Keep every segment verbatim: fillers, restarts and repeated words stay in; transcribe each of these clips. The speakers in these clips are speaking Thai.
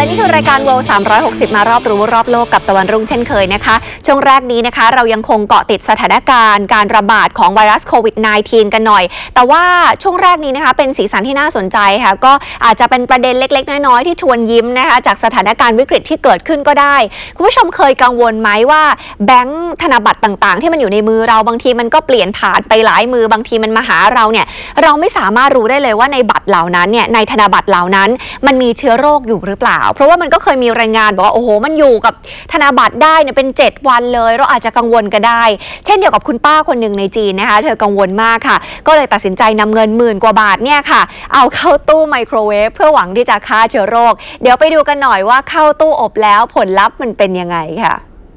และนี่คือรายการ World สามร้อยหกสิบ มารอบรู้รอบโลกกับตะวันรุ่งเช่นเคยนะคะช่วงแรกนี้นะคะเรายังคงเกาะติดสถานการณ์การระบาดของไวรัสโควิด สิบเก้า กันหน่อยแต่ว่าช่วงแรกนี้นะคะเป็นสีสันที่น่าสนใจค่ะก็อาจจะเป็นประเด็นเล็กๆน้อยๆที่ชวนยิ้มนะคะจากสถานการณ์วิกฤตที่เกิดขึ้นก็ได้คุณผู้ชมเคยกังวลไหมว่าแบงค์ธนบัตรต่างๆที่มันอยู่ในมือเราบางทีมันก็เปลี่ยนผ่านไปหลายมือบางทีมันมาหาเราเนี่ยเราไม่สามารถรู้ได้เลยว่าในบัตรเหล่านั้นเนี่ยในธนบัตรเหล่านั้นมันมีเชื้อโรคอยู่หรือเปล่าเพราะว่ามันก็เคยมีรายงานบอกว่าโอ้โหมันอยู่กับธนบัตรได้เนี่ยเป็นเจ็ดวันเลยเราอาจจะกังวลก็ได้เช่นเดียวกับคุณป้าคนหนึ่งในจีนนะคะเธอกังวลมากค่ะก็เลยตัดสินใจนำเงินหมื่นกว่าบาทเนี่ยค่ะเอาเข้าตู้ไมโครเวฟเพื่อหวังที่จะฆ่าเชื้อโรคเดี๋ยวไปดูกันหน่อยว่าเข้าตู้อบแล้วผลลัพธ์มันเป็นยังไงค่ะ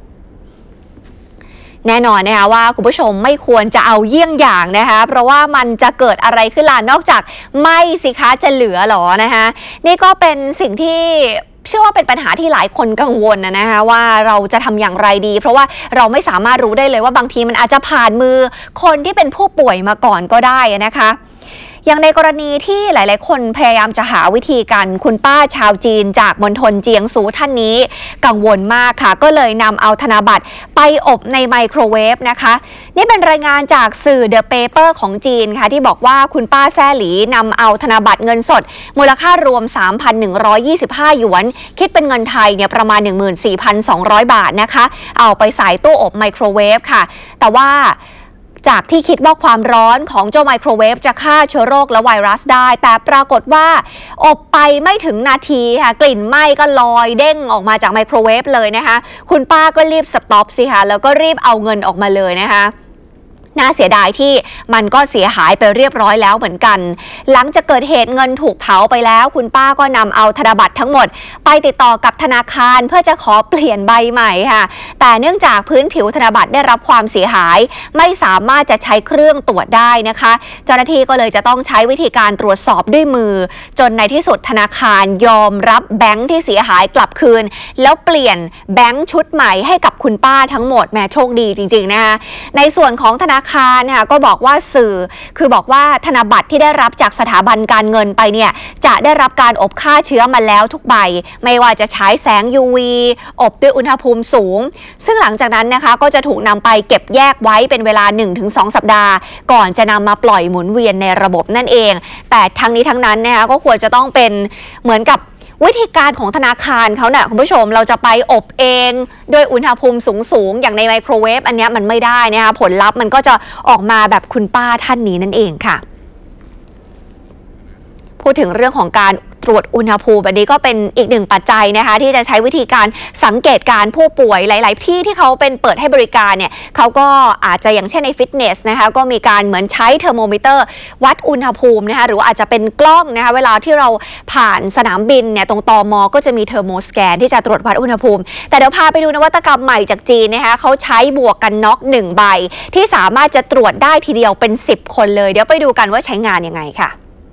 แน่นอนนะคะว่าคุณผู้ชมไม่ควรจะเอาเยี่ยงอย่างนะคะเพราะว่ามันจะเกิดอะไรขึ้นล่ะนอกจากไม่สิคะจะเหลือหรอนะคะนี่ก็เป็นสิ่งที่เชื่อว่าเป็นปัญหาที่หลายคนกังวลนะนะคะว่าเราจะทำอย่างไรดีเพราะว่าเราไม่สามารถรู้ได้เลยว่าบางทีมันอาจจะผ่านมือคนที่เป็นผู้ป่วยมาก่อนก็ได้นะคะอย่างในกรณีที่หลายๆคนพยายามจะหาวิธีกันคุณป้าชาวจีนจากมณฑลเจียงซูท่านนี้กังวลมากค่ะก็เลยนำเอาธนบัตรไปอบในไมโครเวฟนะคะนี่เป็นรายงานจากสื่อ The Paper ของจีนค่ะที่บอกว่าคุณป้าแซ่หลีนำเอาธนบัตรเงินสดมูลค่ารวม สามพันหนึ่งร้อยยี่สิบห้า หยวนคิดเป็นเงินไทยเนี่ยประมาณ หนึ่งหมื่นสี่พันสองร้อย บาทนะคะเอาไปใส่ตู้อบไมโครเวฟค่ะแต่ว่าจากที่คิดว่าความร้อนของเจ้าไมโครเวฟจะฆ่าเชื้อโรคและไวรัสได้แต่ปรากฏว่าอบไปไม่ถึงนาทีค่ะกลิ่นไหม้ก็ลอยเด้งออกมาจากไมโครเวฟเลยนะคะคุณป้าก็รีบสต็อปสิคะแล้วก็รีบเอาเงินออกมาเลยนะคะน่าเสียดายที่มันก็เสียหายไปเรียบร้อยแล้วเหมือนกันหลังจากเกิดเหตุเงินถูกเผาไปแล้วคุณป้าก็นำเอาธนบัตรทั้งหมดไปติดต่อกับธนาคารเพื่อจะขอเปลี่ยนใบใหม่ค่ะแต่เนื่องจากพื้นผิวธนบัตรได้รับความเสียหายไม่สามารถจะใช้เครื่องตรวจได้นะคะเจ้าหน้าที่ก็เลยจะต้องใช้วิธีการตรวจสอบด้วยมือจนในที่สุดธนาคารยอมรับแบงค์ที่เสียหายกลับคืนแล้วเปลี่ยนแบงค์ชุดใหม่ให้กับคุณป้าทั้งหมดแหมโชคดีจริงๆนะคะในส่วนของธนาคารนะคะก็บอกว่าสื่อคือบอกว่าธนบัตรที่ได้รับจากสถาบันการเงินไปเนี่ยจะได้รับการอบฆ่าเชื้อมาแล้วทุกใบไม่ว่าจะใช้แสง ยู วี อบด้วยอุณหภูมิสูงซึ่งหลังจากนั้นนะคะก็จะถูกนำไปเก็บแยกไว้เป็นเวลา หนึ่งถึงสอง สัปดาห์ก่อนจะนำมาปล่อยหมุนเวียนในระบบนั่นเองแต่ทั้งนี้ทั้งนั้นนะคะก็ควรจะต้องเป็นเหมือนกับวิธีการของธนาคารเขาเนี่ยคุณผู้ชมเราจะไปอบเองด้วยอุณหภูมิสูงๆอย่างในไมโครเวฟอันนี้มันไม่ได้นะคะผลลัพธ์มันก็จะออกมาแบบคุณป้าท่านนี้นั่นเองค่ะพูดถึงเรื่องของการตรวจอุณหภูมิอันนี้ก็เป็นอีกหนึ่งปัจจัยนะคะที่จะใช้วิธีการสังเกตการผู้ป่วยหลายๆที่ที่เขาเป็นเปิดให้บริการเนี่ยเขาก็อาจจะอย่างเช่นในฟิตเนสนะคะก็มีการเหมือนใช้เทอร์โมมิเตอร์วัดอุณหภูมินะคะหรือว่าอาจจะเป็นกล้องนะคะเวลาที่เราผ่านสนามบินเนี่ยตรงตม.ก็จะมีเทอร์โมสแกนที่จะตรวจวัดอุณหภูมิแต่เดี๋ยวพาไปดูนวัตกรรมใหม่จากจีนนะคะเขาใช้บวกกันน็อกหนึ่งใบที่สามารถจะตรวจได้ทีเดียวเป็นสิบคนเลยเดี๋ยวไปดูกันว่าใช้งานยังไงค่ะ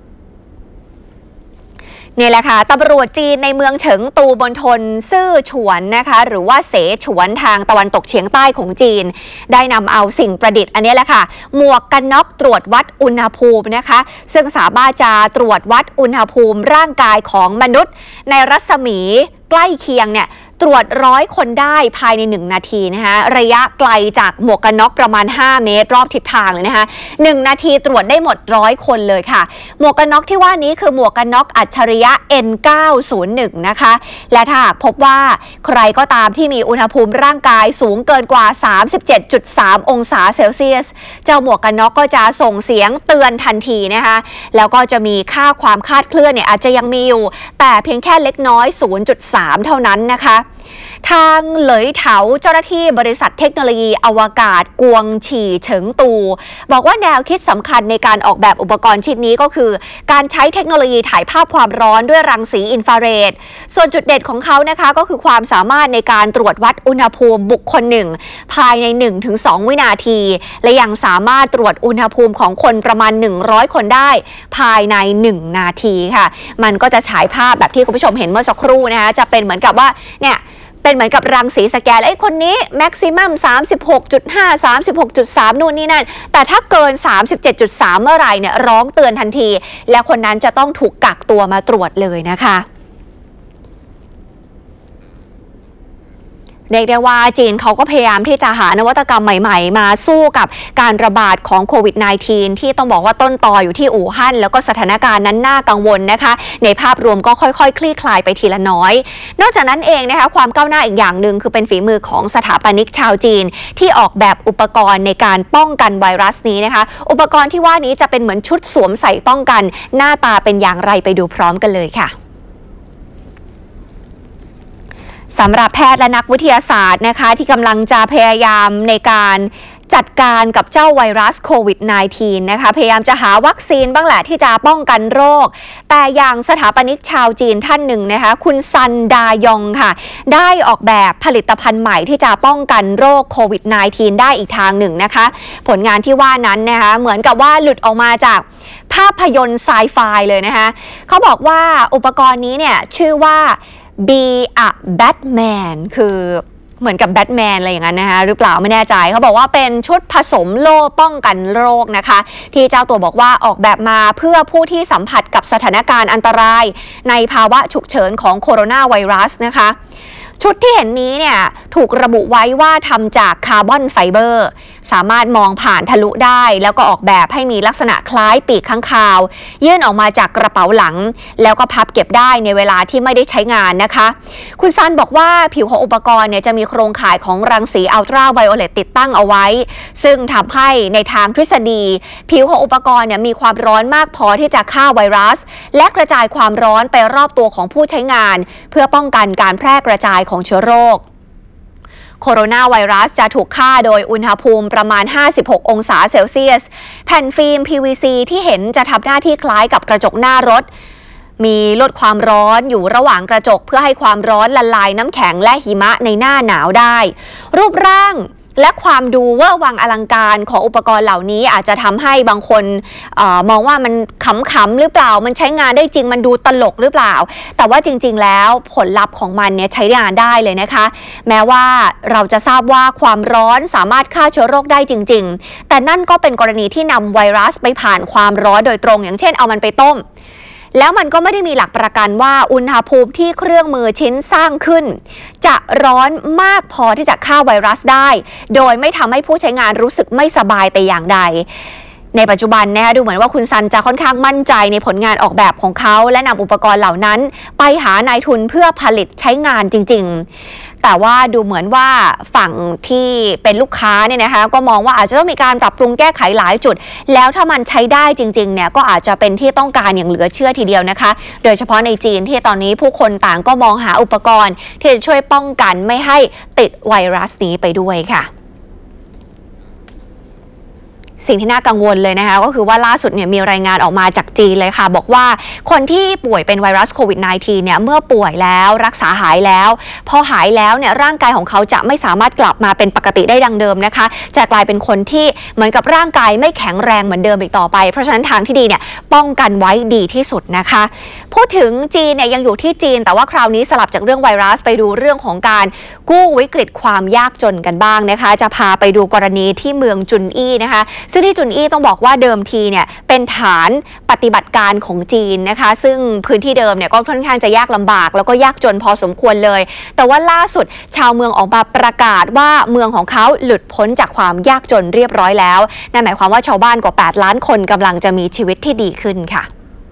นี่แหละค่ะตำรวจจีนในเมืองเฉิงตูมณฑลซื่อฉวนนะคะหรือว่าเสฉวนทางตะวันตกเฉียงใต้ของจีนได้นำเอาสิ่งประดิษฐ์อันนี้แหละค่ะหมวกกันน็อกตรวจวัดอุณหภูมินะคะซึ่งสามารถจะตรวจวัดอุณหภูมิร่างกายของมนุษย์ในรัศมีใกล้เคียงเนี่ยตรวจร้อยคนได้ภายในหนึ่งนาทีนะคะระยะไกลจากหมวกกันน็อกประมาณห้าเมตรรอบทิศทางเลยนะคะหนึ่งนาทีตรวจได้หมดร้อยคนเลยค่ะหมวกกันน็อกที่ว่านี้คือหมวกกันน็อกอัจฉริยะ เอ็น เก้าศูนย์หนึ่ง นะคะและถ้าหากพบว่าใครก็ตามที่มีอุณหภูมิร่างกายสูงเกินกว่า สามสิบเจ็ดจุดสาม องศาเซลเซียสเจ้าหมวกกันน็อกก็จะส่งเสียงเตือนทันทีนะคะแล้วก็จะมีค่าความคลาดเคลื่อนเนี่ยอาจจะยังมีอยู่แต่เพียงแค่เล็กน้อย ศูนย์จุดสาม เท่านั้นนะคะทางเหลยเถาเจ้าหน้าที่บริษัทเทคโนโลยีอวกาศกวงฉี่เฉิงตูบอกว่าแนวคิดสำคัญในการออกแบบอุปกรณ์ชิ้นนี้ก็คือการใช้เทคโนโลยีถ่ายภาพความร้อนด้วยรังสีอินฟราเรดส่วนจุดเด่นของเขานะคะก็คือความสามารถในการตรวจวัดอุณหภูมิบุคคลหนึ่งภายใน หนึ่งถึงสอง วินาทีและยังสามารถตรวจอุณหภูมิของคนประมาณหนึ่งร้อยคนได้ภายในหนึ่งนาทีค่ะมันก็จะฉายภาพแบบที่คุณผู้ชมเห็นเมื่อสักครู่นะคะจะเป็นเหมือนกับว่าเนี่ยเป็นเหมือนกับรังสีสแกนไอ้คนนี้แม็กซิมัม สามสิบหกจุดห้า สามสิบหกจุดสาม นู่นนี่นั่นแต่ถ้าเกิน สามสิบเจ็ดจุดสาม เมื่อไหร่เนี่ยร้องเตือนทันทีและคนนั้นจะต้องถูกกักตัวมาตรวจเลยนะคะเรียกได้ว่าจีนเขาก็พยายามที่จะหานวัตกรรมใหม่ๆมาสู้กับการระบาดของโควิด สิบเก้า ที่ต้องบอกว่าต้นตออยู่ที่อู่ฮั่นแล้วก็สถานการณ์นั้นน่ากังวลนะคะในภาพรวมก็ค่อยๆคลี่คลายไปทีละน้อยนอกจากนั้นเองนะคะความก้าวหน้าอีกอย่างหนึ่งคือเป็นฝีมือของสถาปนิกชาวจีนที่ออกแบบอุปกรณ์ในการป้องกันไวรัสนี้นะคะอุปกรณ์ที่ว่านี้จะเป็นเหมือนชุดสวมใส่ป้องกันหน้าตาเป็นอย่างไรไปดูพร้อมกันเลยค่ะสำหรับแพทย์และนักวิทยาศาสตร์นะคะที่กำลังจะพยายามในการจัดการกับเจ้าไวรัสโควิด สิบเก้า นะคะพยายามจะหาวัคซีนบ้างแหละที่จะป้องกันโรคแต่อย่างสถาปนิกชาวจีนท่านหนึ่งนะคะคุณซันดายองค่ะได้ออกแบบผลิตภัณฑ์ใหม่ที่จะป้องกันโรคโควิด สิบเก้า ได้อีกทางหนึ่งนะคะผลงานที่ว่านั้นนะคะเหมือนกับว่าหลุดออกมาจากภาพยนตร์ไซไฟเลยนะคะเขาบอกว่าอุปกรณ์นี้เนี่ยชื่อว่า Be a Batman คือเหมือนกับแบทแมนอะไรอย่างนั้นนะคะหรือเปล่าไม่แน่ใจเขาบอกว่าเป็นชุดผสมโล่ป้องกันโรคนะคะที่เจ้าตัวบอกว่าออกแบบมาเพื่อผู้ที่สัมผัสกับสถานการณ์อันตรายในภาวะฉุกเฉินของโคโรนาไวรัสนะคะชุดที่เห็นนี้เนี่ยถูกระบุไว้ว่าทำจากคาร์บอนไฟเบอร์สามารถมองผ่านทะลุได้แล้วก็ออกแบบให้มีลักษณะคล้ายปีกค้างคาวยื่นออกมาจากกระเป๋าหลังแล้วก็พับเก็บได้ในเวลาที่ไม่ได้ใช้งานนะคะคุณซันบอกว่าผิวของอุปกรณ์เนี่ยจะมีโครงข่ายของรังสีอัลตราไวโอเลตติดตั้งเอาไว้ซึ่งทำให้ในทางทฤษฎีผิวของอุปกรณ์เนี่ยมีความร้อนมากพอที่จะฆ่าไวรัสและกระจายความร้อนไปรอบตัวของผู้ใช้งานเพื่อป้องกันการแพร่กระจายของเชื้อโรคโคโรนาไวรัสจะถูกฆ่าโดยอุณหภูมิประมาณห้าสิบหกองศาเซลเซียสแผ่นฟิล์ม พี วี ซี ที่เห็นจะทำหน้าที่คล้ายกับกระจกหน้ารถมีลดความร้อนอยู่ระหว่างกระจกเพื่อให้ความร้อนละลายน้ำแข็งและหิมะในหน้าหนาวได้รูปร่างและความดูเวอร์วังอลังการของอุปกรณ์เหล่านี้อาจจะทำให้บางคนเอ่อมองว่ามันขำๆหรือเปล่ามันใช้งานได้จริงมันดูตลกหรือเปล่าแต่ว่าจริงๆแล้วผลลัพธ์ของมันเนี่ยใช้งานได้เลยนะคะแม้ว่าเราจะทราบว่าความร้อนสามารถฆ่าเชื้อโรคได้จริงๆแต่นั่นก็เป็นกรณีที่นำไวรัสไปผ่านความร้อนโดยตรงอย่างเช่นเอามันไปต้มแล้วมันก็ไม่ได้มีหลักประกันว่าอุณหภูมิที่เครื่องมือชิ้นสร้างขึ้นจะร้อนมากพอที่จะฆ่าไวรัสได้โดยไม่ทำให้ผู้ใช้งานรู้สึกไม่สบายแต่อย่างใดในปัจจุบันนะคะดูเหมือนว่าคุณซันจะค่อนข้างมั่นใจในผลงานออกแบบของเขาและนำอุปกรณ์เหล่านั้นไปหานายทุนเพื่อผลิตใช้งานจริงๆแต่ว่าดูเหมือนว่าฝั่งที่เป็นลูกค้าเนี่ยนะคะก็มองว่าอาจจะต้องมีการปรับปรุงแก้ไขหลายจุดแล้วถ้ามันใช้ได้จริงๆเนี่ยก็อาจจะเป็นที่ต้องการอย่างเหลือเชื่อทีเดียวนะคะโดยเฉพาะในจีนที่ตอนนี้ผู้คนต่างก็มองหาอุปกรณ์ที่จะช่วยป้องกันไม่ให้ติดไวรัสนี้ไปด้วยค่ะสิ่งที่น่ากังวลเลยนะคะก็คือว่าล่าสุดเนี่ยมีรายงานออกมาจากจีนเลยค่ะบอกว่าคนที่ป่วยเป็นไวรัสโควิด สิบเก้า เนี่ยเมื่อป่วยแล้วรักษาหายแล้วพอหายแล้วเนี่ยร่างกายของเขาจะไม่สามารถกลับมาเป็นปกติได้ดังเดิมนะคะจะกลายเป็นคนที่เหมือนกับร่างกายไม่แข็งแรงเหมือนเดิมอีกต่อไปเพราะฉะนั้นทางที่ดีเนี่ยป้องกันไว้ดีที่สุดนะคะพูดถึงจีนเนี่ยยังอยู่ที่จีนแต่ว่าคราวนี้สลับจากเรื่องไวรัสไปดูเรื่องของการกู้วิกฤตความยากจนกันบ้างนะคะจะพาไปดูกรณีที่เมืองจุนอี้นะคะซึ่งที่จุนอี้ต้องบอกว่าเดิมทีเนี่ยเป็นฐานปฏิบัติการของจีนนะคะซึ่งพื้นที่เดิมเนี่ยก็ค่อนข้างจะยากลำบากแล้วก็ยากจนพอสมควรเลยแต่ว่าล่าสุดชาวเมืองออกมาประกาศว่าเมืองของเขาหลุดพ้นจากความยากจนเรียบร้อยแล้วนั่นหมายความว่าชาวบ้านกว่าแปดล้านคนกำลังจะมีชีวิตที่ดีขึ้นค่ะ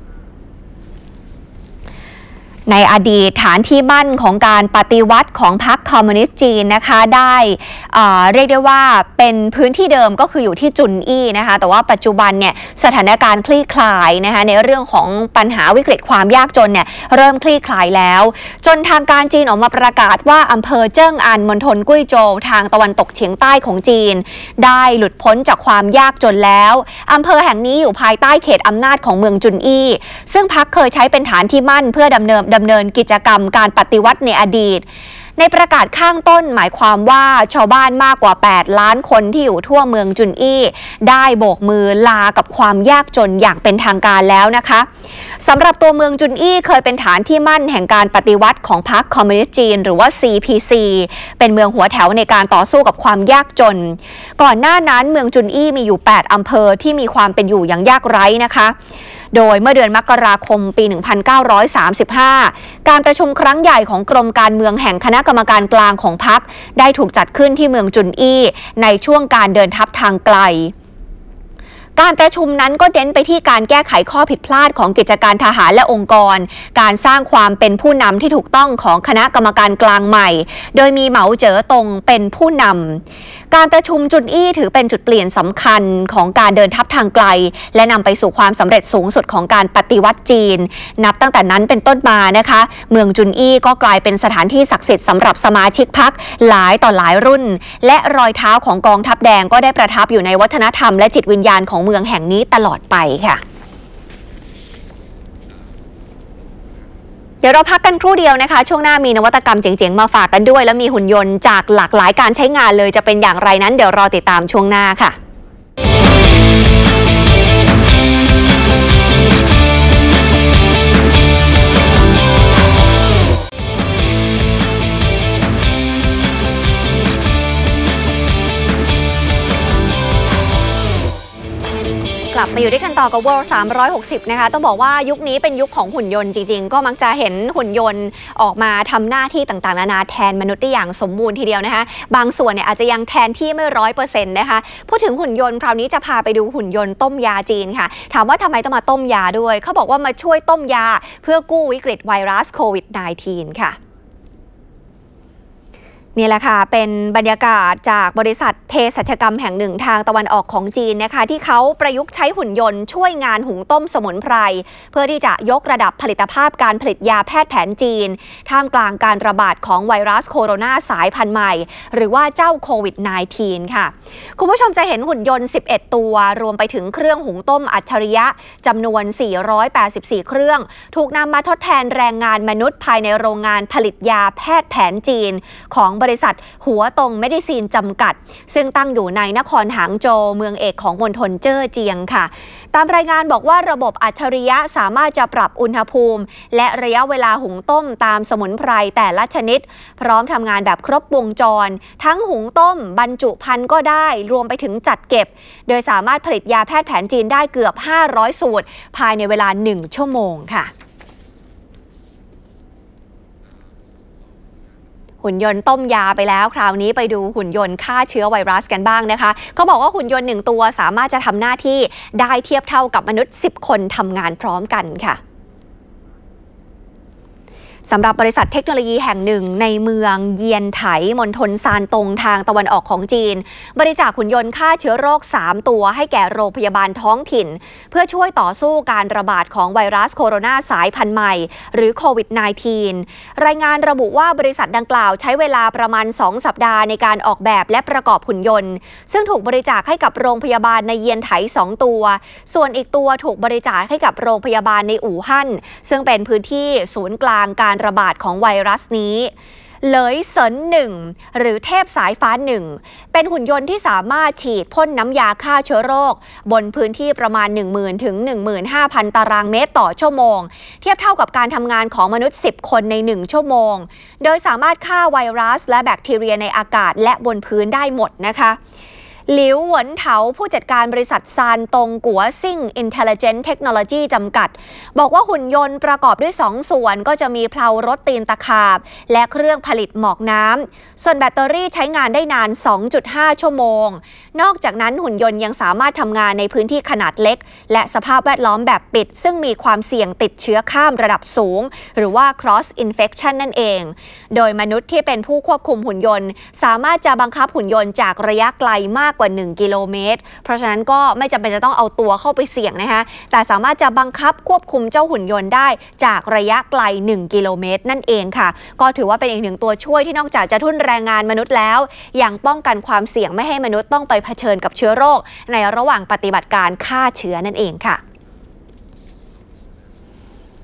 ในอดีตฐานที่มั่นของการปฏิวัติของพรรคคอมมิวนิสต์จีนนะคะได้เอ่อเรียกได้ว่าเป็นพื้นที่เดิมก็คืออยู่ที่จุนอี้นะคะแต่ว่าปัจจุบันเนี่ยสถานการณ์คลี่คลายนะคะในเรื่องของปัญหาวิกฤตความยากจนเนี่ยเริ่มคลี่คลายแล้วจนทางการจีนออกมาประกาศว่าอำเภอเจิ้งอันมณฑลกุ้ยโจวทางตะวันตกเฉียงใต้ของจีนได้หลุดพ้นจากความยากจนแล้วอำเภอแห่งนี้อยู่ภายใต้เขตอำนาจของเมืองจุนอี้ซึ่งพรรคเคยใช้เป็นฐานที่มั่นเพื่อดำเนินดำเนินกิจกรรมการปฏิวัติในอดีตในประกาศข้างต้นหมายความว่าชาวบ้านมากกว่าแปดล้านคนที่อยู่ทั่วเมืองจุนอี้ได้โบกมือลากับความยากจนอย่างเป็นทางการแล้วนะคะสำหรับตัวเมืองจุนอี้เคยเป็นฐานที่มั่นแห่งการปฏิวัติของพรรคคอมมิวนิสต์จีนหรือว่า ซี พี ซี เป็นเมืองหัวแถวในการต่อสู้กับความยากจนก่อนหน้านั้นเมืองจุนอี้มีอยู่แปดอำเภอที่มีความเป็นอยู่อย่างยากไร้นะคะโดยเมื่อเดือนมกราคมปี หนึ่งพันเก้าร้อยสามสิบห้า การประชุมครั้งใหญ่ของกรมการเมืองแห่งคณะกรรมการกลางของพรรคได้ถูกจัดขึ้นที่เมืองจุนอี้ในช่วงการเดินทัพทางไกลการประชุมนั้นก็เน้นไปที่การแก้ไขข้อผิดพลาดของกิจการทหารและองค์กรการสร้างความเป็นผู้นำที่ถูกต้องของคณะกรรมการกลางใหม่โดยมีเหมาเจ๋อตงเป็นผู้นำการประชุมจุนอี้ถือเป็นจุดเปลี่ยนสำคัญของการเดินทัพทางไกลและนำไปสู่ความสำเร็จสูงสุดของการปฏิวัติจีนนับตั้งแต่นั้นเป็นต้นมานะคะเมืองจุนอี้ก็กลายเป็นสถานที่ศักดิ์สิทธิ์สำหรับสมาชิกพรรคหลายต่อหลายรุ่นและรอยเท้าของกองทัพแดงก็ได้ประทับอยู่ในวัฒนธรรมและจิตวิญญาณของเมืองแห่งนี้ตลอดไปค่ะเดี๋ยวเราพักกันครู่เดียวนะคะช่วงหน้ามีนวัตกรรมเจ๋งๆมาฝากกันด้วยแล้วมีหุ่นยนต์จากหลากหลายการใช้งานเลยจะเป็นอย่างไรนั้นเดี๋ยวรอติดตามช่วงหน้าค่ะกลับมาอยู่ด้วยกันต่อกับ World สามร้อยหกสิบนะคะต้องบอกว่ายุคนี้เป็นยุคของหุ่นยนต์จริงๆก็มักจะเห็นหุ่นยนต์ออกมาทำหน้าที่ต่างๆนานาแทนมนุษย์ได้อย่างสมบูรณ์ทีเดียวนะคะบางส่วนเนี่ยอาจจะยังแทนที่ไม่ร้อยเปอร์เซ็นต์นะคะพูดถึงหุ่นยนต์คราวนี้จะพาไปดูหุ่นยนต์ต้มยาจีนค่ะถามว่าทำไมต้องมาต้มยาด้วยเขาบอกว่ามาช่วยต้มยาเพื่อกู้วิกฤตไวรัสโควิด สิบเก้า ค่ะนี่แหละค่ะเป็นบรรยากาศจากบริษัทเภสัชกรรมแห่งหนึ่งทางตะวันออกของจีนนะคะที่เขาประยุกต์ใช้หุ่นยนต์ช่วยงานหุงต้มสมุนไพรเพื่อที่จะยกระดับผลิตภาพการผลิตยาแพทย์แผนจีนท่ามกลางการระบาดของไวรัสโคโรนาสายพันธุ์ใหม่หรือว่าเจ้าโควิด สิบเก้า ค่ะคุณผู้ชมจะเห็นหุ่นยนต์สิบเอ็ดตัวรวมไปถึงเครื่องหุงต้มอัจฉริยะจำนวนสี่ร้อยแปดสิบสี่เครื่องถูกนำมาทดแทนแรงงานมนุษย์ภายในโรงงานผลิตยาแพทย์แผนจีนของบริษัทหัวตงเมดิซีนจำกัดซึ่งตั้งอยู่ในนครหางโจวเมืองเอกของมณฑลเจ้อเจียงค่ะตามรายงานบอกว่าระบบอัจฉริยะสามารถจะปรับอุณหภูมิและระยะเวลาหุงต้มตามสมุนไพรแต่ละชนิดพร้อมทำงานแบบครบวงจรทั้งหุงต้มบรรจุภัณฑ์ก็ได้รวมไปถึงจัดเก็บโดยสามารถผลิตยาแพทย์แผนจีนได้เกือบห้าร้อยสูตรภายในเวลาหนึ่งชั่วโมงค่ะหุ่นยนต์ต้มยาไปแล้วคราวนี้ไปดูหุ่นยนต์ฆ่าเชื้อไวรัสกันบ้างนะคะเขาบอกว่าหุ่นยนต์หนึ่งตัวสามารถจะทำหน้าที่ได้เทียบเท่ากับมนุษย์สิบคนทำงานพร้อมกันค่ะสำหรับบริษัทเทคโนโลยีแห่งหนึ่งในเมืองเยียนไถมณฑลซานตงทางตะวันออกของจีนบริจาคหุ่นยนต์ฆ่าเชื้อโรคสามตัวให้แก่โรงพยาบาลท้องถิ่นเพื่อช่วยต่อสู้การระบาดของไวรัสโคโรนาสายพันธุ์ใหม่หรือโควิด สิบเก้า รายงานระบุว่าบริษัทดังกล่าวใช้เวลาประมาณสองสัปดาห์ในการออกแบบและประกอบหุ่นยนต์ซึ่งถูกบริจาคให้กับโรงพยาบาลในเยียนไถสองตัวส่วนอีกตัวถูกบริจาคให้กับโรงพยาบาลในอู่ฮั่นซึ่งเป็นพื้นที่ศูนย์กลางการระบาดของไวรัสนี้เหลยเซินหนึ่งหรือเทพสายฟ้าหนึ่งเป็นหุ่นยนต์ที่สามารถฉีดพ่นน้ำยาฆ่าเชื้อโรคบนพื้นที่ประมาณ หนึ่งหมื่น ถึง หนึ่งหมื่นห้าพัน ตารางเมตรต่อชั่วโมงเทียบเท่ากับการทำงานของมนุษย์สิบคนในหนึ่งชั่วโมงโดยสามารถฆ่าไวรัสและแบคทีเรียในอากาศและบนพื้นได้หมดนะคะหลิวหวนเถาผู้จัดการบริษัทซานตงกัวซิ่ง Intelligent Technology จำกัดบอกว่าหุ่นยนต์ประกอบด้วยสองส่วนก็จะมีเพลารถตีนตะขาบและเครื่องผลิตหมอกน้ำส่วนแบตเตอรี่ใช้งานได้นาน สองจุดห้า ชั่วโมงนอกจากนั้นหุ่นยนต์ยังสามารถทำงานในพื้นที่ขนาดเล็กและสภาพแวดล้อมแบบปิดซึ่งมีความเสี่ยงติดเชื้อข้ามระดับสูงหรือว่า cross infection นั่นเองโดยมนุษย์ที่เป็นผู้ควบคุมหุ่นยนต์สามารถจะบังคับหุ่นยนต์จากระยะไกลมากกว่าหนึ่งกิโลเมตรเพราะฉะนั้นก็ไม่จำเป็นจะต้องเอาตัวเข้าไปเสี่ยงนะคะแต่สามารถจะบังคับควบคุมเจ้าหุ่นยนต์ได้จากระยะไกลหนึ่งกิโลเมตรนั่นเองค่ะก็ถือว่าเป็นอีกหนึ่งตัวช่วยที่นอกจากจะทุ่นแรงงานมนุษย์แล้วยังป้องกันความเสี่ยงไม่ให้มนุษย์ต้องไปเผชิญกับเชื้อโรคในระหว่างปฏิบัติการฆ่าเชื้อนั่นเองค่ะ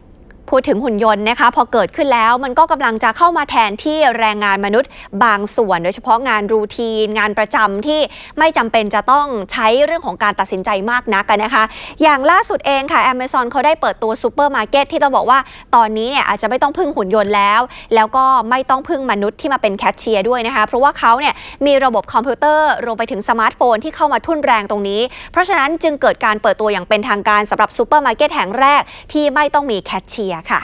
พูดถึงหุ่นยนต์นะคะพอเกิดขึ้นแล้วมันก็กำลังจะเข้ามาแทนที่แรงงานมนุษย์บางส่วนโดยเฉพาะงานรูทีนงานประจำที่ไม่จำเป็นจะต้องใช้เรื่องของการตัดสินใจมากนักนะคะอย่างล่าสุดเองค่ะ Amazon เขาได้เปิดตัวซูเปอร์มาร์เก็ตที่ต้องบอกว่าตอนนี้เนี่ยอาจจะไม่ต้องพึ่งหุ่นยนต์แล้วแล้วก็ไม่ต้องพึ่งมนุษย์ที่มาเป็นแคชเชียร์ด้วยนะคะเพราะว่าเขาเนี่ยมีระบบคอมพิวเตอร์รวมไปถึงสมาร์ทโฟนที่เข้ามาทุ่นแรงตรงนี้เพราะฉะนั้นจึงเกิดการเปิดตัวอย่างเป็นทางการสำหรับซูเปอร์มาร์เก็ตแห่งแรกที่ไม่ต้องมีแคชเชียร์ค่ะ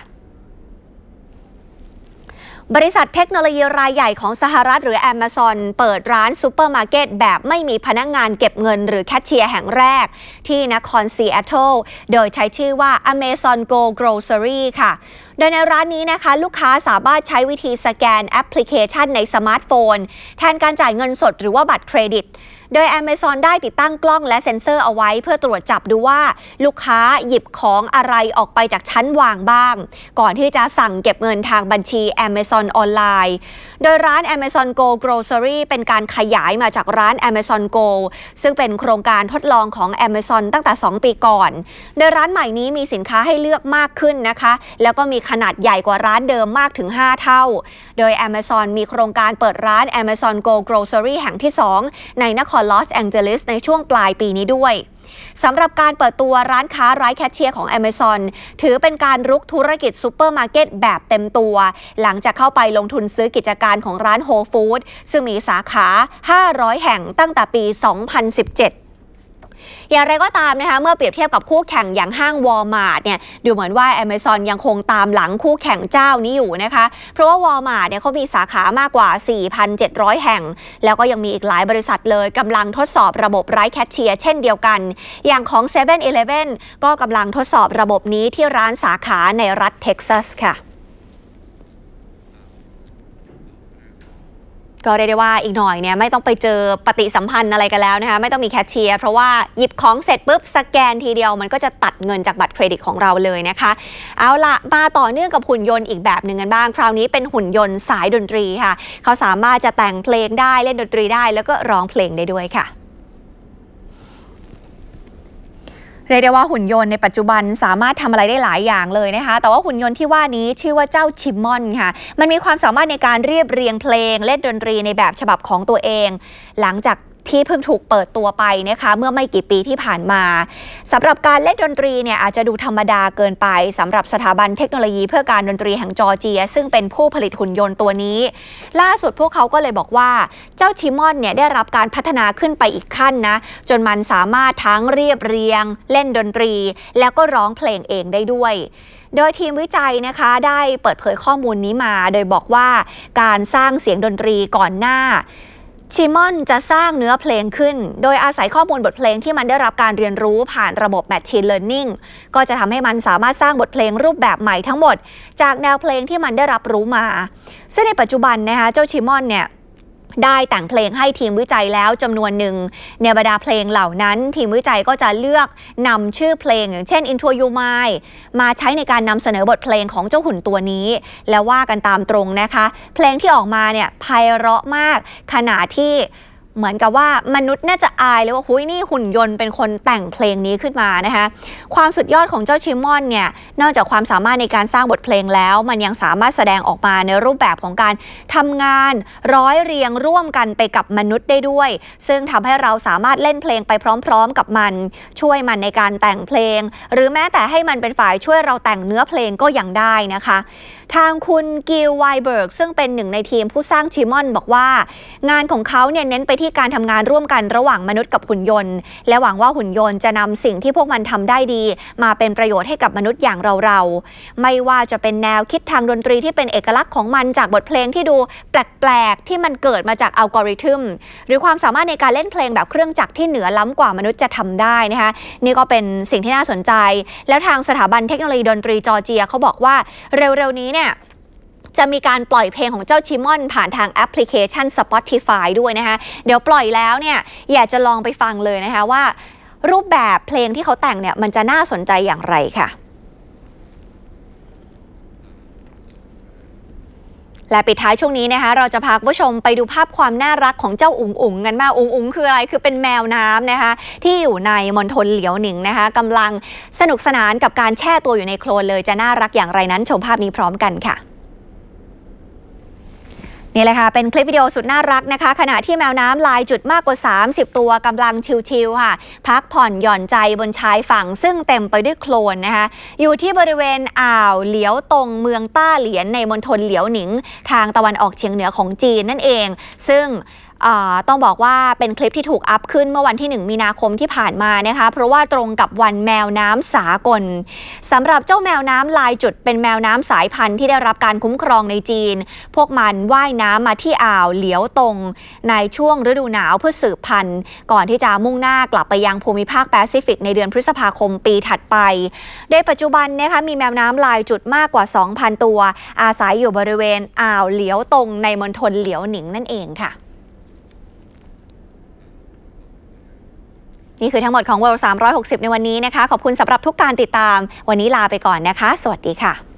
บริษัทเทคโนโลยีรายใหญ่ของสหรัฐหรือ Amazon เปิดร้านซูเปอร์มาร์เก็ตแบบไม่มีพนักงานเก็บเงินหรือแคชเชียร์แห่งแรกที่นครซีแอตเทิลโดยใช้ชื่อว่า Amazon Go Grocery ค่ะโดยในร้านนี้นะคะลูกค้าสามารถใช้วิธีสแกนแอปพลิเคชันในสมาร์ทโฟนแทนการจ่ายเงินสดหรือว่าบัตรเครดิตโดย Amazon ได้ติดตั้งกล้องและเซ็นเซอร์เอาไว้เพื่อตรวจจับดูว่าลูกค้าหยิบของอะไรออกไปจากชั้นวางบ้างก่อนที่จะสั่งเก็บเงินทางบัญชี Amazon ออนไลน์โดยร้าน Amazon Go Grocery เป็นการขยายมาจากร้าน Amazon Go ซึ่งเป็นโครงการทดลองของ Amazon ตั้งแต่สองปีก่อนโดยร้านใหม่นี้มีสินค้าให้เลือกมากขึ้นนะคะแล้วก็มีขนาดใหญ่กว่าร้านเดิมมากถึงห้าเท่าโดย Amazon มีโครงการเปิดร้าน Amazon Go Grocery แห่งที่สองในนครลอสแองเจลิสในช่วงปลายปีนี้ด้วยสำหรับการเปิดตัวร้านค้าไร้แคชเชียร์ของ Amazon ถือเป็นการรุกธุรกิจซูเปอร์มาร์เก็ตแบบเต็มตัวหลังจากเข้าไปลงทุนซื้อกิจการของร้าน Whole Foods ซึ่งมีสาขาห้าร้อยแห่งตั้งแต่ปี สองพันสิบเจ็ดอย่างไรก็ตามนะคะเมื่อเปรียบเทียบกับคู่แข่งอย่างห้าง Walmart เนี่ยดูเหมือนว่า Amazon ยังคงตามหลังคู่แข่งเจ้านี้อยู่นะคะเพราะว่า Walmart เนี่ยเขามีสาขามากกว่า สี่พันเจ็ดร้อย แห่งแล้วก็ยังมีอีกหลายบริษัทเลยกำลังทดสอบระบบไร้แคชเชียร์เช่นเดียวกันอย่างของ เซเว่น อีเลฟเว่น ก็กำลังทดสอบระบบนี้ที่ร้านสาขาในรัฐเท็กซัสค่ะก็เรียกได้ว่าอีกหน่อยเนี่ยไม่ต้องไปเจอปฏิสัมพันธ์อะไรกันแล้วนะคะไม่ต้องมีแคชเชียร์เพราะว่าหยิบของเสร็จปุ๊บสแกนทีเดียวมันก็จะตัดเงินจากบัตรเครดิตของเราเลยนะคะเอาละมาต่อเนื่องกับหุ่นยนต์อีกแบบหนึ่งกันบ้างคราวนี้เป็นหุ่นยนต์สายดนตรีค่ะเขาสามารถจะแต่งเพลงได้เล่นดนตรีได้แล้วก็ร้องเพลงได้ด้วยค่ะเรียกได้ว่าหุ่นยนต์ในปัจจุบันสามารถทำอะไรได้หลายอย่างเลยนะคะแต่ว่าหุ่นยนต์ที่ว่านี้ชื่อว่าเจ้าชิมมอนค่ะมันมีความสามารถในการเรียบเรียงเพลงเล่นดนตรีในแบบฉบับของตัวเองหลังจากที่เพิ่งถูกเปิดตัวไปนะคะเมื่อไม่กี่ปีที่ผ่านมาสำหรับการเล่นดนตรีเนี่ยอาจจะดูธรรมดาเกินไปสำหรับสถาบันเทคโนโลยีเพื่อการดนตรีแห่งจอร์เจียซึ่งเป็นผู้ผลิตหุ่นยนต์ตัวนี้ล่าสุดพวกเขาก็เลยบอกว่าเจ้าชิมอนเนี่ยได้รับการพัฒนาขึ้นไปอีกขั้นนะจนมันสามารถทั้งเรียบเรียงเล่นดนตรีแล้วก็ร้องเพลงเองได้ด้วยโดยทีมวิจัยนะคะได้เปิดเผยข้อมูลนี้มาโดยบอกว่าการสร้างเสียงดนตรีก่อนหน้าชิมอนจะสร้างเนื้อเพลงขึ้นโดยอาศัยข้อมูลบทเพลงที่มันได้รับการเรียนรู้ผ่านระบบ Machine Learning ก็จะทำให้มันสามารถสร้างบทเพลงรูปแบบใหม่ทั้งหมดจากแนวเพลงที่มันได้รับรู้มาซึ่งในปัจจุบันนะคะเจ้าชิมอนเนี่ยได้แต่งเพลงให้ทีมวิจัยแล้วจำนวนหนึ่งในบรรดาเพลงเหล่านั้นทีมวิจัยก็จะเลือกนำชื่อเพลงอย่างเช่น Intro You Mine มาใช้ในการนำเสนอบทเพลงของเจ้าหุ่นตัวนี้แล้วว่ากันตามตรงนะคะเพลงที่ออกมาเนี่ยไพเราะมากขณะที่เหมือนกับว่ามนุษย์น่าจะอายเลยว่าหุ้ยนี่หุ่นยนต์เป็นคนแต่งเพลงนี้ขึ้นมานะคะความสุดยอดของเจ้าชิมอนเนี่ยนอกจากความสามารถในการสร้างบทเพลงแล้วมันยังสามารถแสดงออกมาในรูปแบบของการทำงานร้อยเรียงร่วมกันไปกับมนุษย์ได้ด้วยซึ่งทำให้เราสามารถเล่นเพลงไปพร้อมๆกับมันช่วยมันในการแต่งเพลงหรือแม้แต่ให้มันเป็นฝ่ายช่วยเราแต่งเนื้อเพลงก็ยังได้นะคะทางคุณกิลไวเบิร์กซึ่งเป็นหนึ่งในทีมผู้สร้างชิมอนบอกว่างานของเขาเนี่ยเน้นไปที่การทำงานร่วมกันระหว่างมนุษย์กับหุ่นยนต์และหวังว่าหุ่นยนต์จะนำสิ่งที่พวกมันทำได้ดีมาเป็นประโยชน์ให้กับมนุษย์อย่างเราๆไม่ว่าจะเป็นแนวคิดทางดนตรีที่เป็นเอกลักษณ์ของมันจากบทเพลงที่ดูแปลกๆที่มันเกิดมาจากอัลกอริทึมหรือความสามารถในการเล่นเพลงแบบเครื่องจักรที่เหนือล้ำกว่ามนุษย์จะทำได้นะคะนี่ก็เป็นสิ่งที่น่าสนใจแล้วทางสถาบันเทคโนโลยีดนตรีจอร์เจียเขาบอกว่าเร็วๆนี้เนี่ยจะมีการปล่อยเพลงของเจ้าชิมอนผ่านทางแอปพลิเคชัน Spotify ด้วยนะคะเดี๋ยวปล่อยแล้วเนี่ยอยากจะลองไปฟังเลยนะคะว่ารูปแบบเพลงที่เขาแต่งเนี่ยมันจะน่าสนใจอย่างไรค่ะและปิดท้ายช่วงนี้นะคะเราจะพาคุณผู้ชมไปดูภาพความน่ารักของเจ้าอุ๋งอุ๋งกันมากอุ๋งอุ๋งคืออะไรคือเป็นแมวน้ำนะคะที่อยู่ในมณฑลเหลียวหนิงนะคะกำลังสนุกสนานกับการแช่ตัวอยู่ในโคลนเลยจะน่ารักอย่างไรนั้นชมภาพนี้พร้อมกันค่ะนี่แหละค่ะเป็นคลิปวิดีโอสุดน่ารักนะคะขณะที่แมวน้ำลายจุดมากกว่าสามสิบตัวกำลังชิลๆค่ะพักผ่อนหย่อนใจบนชายฝั่งซึ่งเต็มไปด้วยโคลนนะคะอยู่ที่บริเวณอ่าวเหลียวตงเมืองต้าเหลียนในมณฑลเหลียวหนิงทางตะวันออกเฉียงเหนือของจีนนั่นเองซึ่งต้องบอกว่าเป็นคลิปที่ถูกอัพขึ้นเมื่อวันที่หนึ่งมีนาคมที่ผ่านมานะคะเพราะว่าตรงกับวันแมวน้ำสากลสำหรับเจ้าแมวน้ำลายจุดเป็นแมวน้ำสายพันธุ์ที่ได้รับการคุ้มครองในจีนพวกมันว่ายน้ำมาที่อ่าวเหลียวตงในช่วงฤดูหนาวเพื่อสืบพันธุ์ก่อนที่จะมุ่งหน้ากลับไปยังภูมิภาคแปซิฟิกในเดือนพฤษภาคมปีถัดไปโดยปัจจุบันนะคะมีแมวน้ำลายจุดมากกว่า สองพัน ตัวอาศัยอยู่บริเวณอ่าวเหลียวตงในมณฑลเหลียวหนิงนั่นเองค่ะนี่คือทั้งหมดของ World สามร้อยหกสิบในวันนี้นะคะขอบคุณสำหรับทุกการติดตามวันนี้ลาไปก่อนนะคะสวัสดีค่ะ